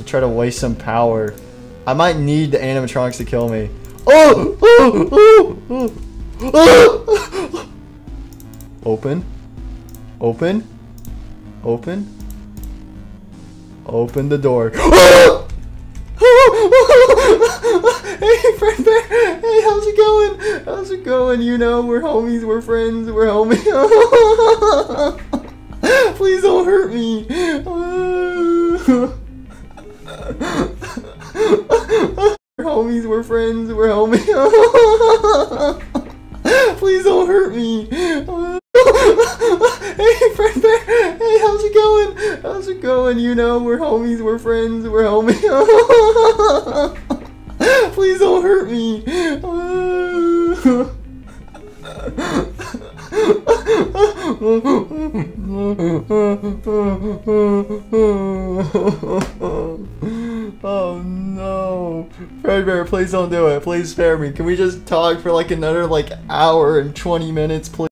try to waste some power. I might need the animatronics to kill me. Oh! Oh! Oh! Oh! Oh! Open. Open. Open. Open the door. Hey, friend bear. Hey, how's it going? How's it going? You know, we're homies, we're friends, we're homies. Please don't hurt me. We're homies, we're friends, we're homies. Please don't hurt me. Hey, friend bear. Hey, how's it going? How's it going? You know, we're homies, we're friends, we're homies. Please don't hurt me. Oh no. Fredbear, please don't do it. Please spare me. Can we just talk for like another like hour and 20 minutes, please?